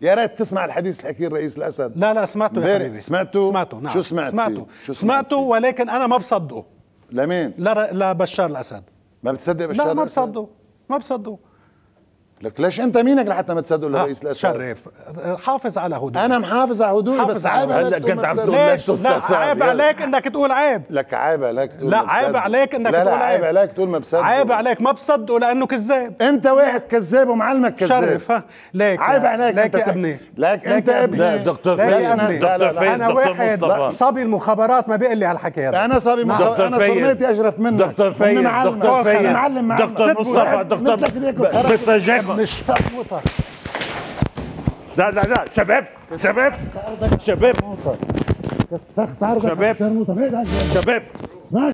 يا ريت تسمع الحديث اللي حكيه الرئيس الاسد. لا سمعته يا حبيبي. سمعته نعم. شو سمعت سمعته ولكن انا ما بصدقه. لمين؟ لا بشار الاسد. ما بتصدق بشار لا الاسد؟ ما بصدقه. لك ليش انت مينك لحتى ما تصدقوا الرئيس الاسد؟ شرف حافظ على هدوء. انا محافظ على هدوءي بس عيب عليك هلا كنت عم تقول ليش؟ لا عيب عليك انك تقول عيب. لك عيب عليك تقول لا عيب عليك انك تقول عيب. لا عيب عليك تقول ما بصدق. عيب عليك ما بصدقه لانه كذاب. انت واحد كذاب ومعلمك كذاب. شرف ليك عيب عليك. ليك يا ابني. لك انت ابني. لا دكتور فايز انا واحد صبي المخابرات ما بيقول لي هالحكي هذا. انا صبي مخابرات. انا صرميتي اشرف منك. دكتور فايز دكتور مصطفى دكتور جاك مش لا شباب كسخت عرضك شباب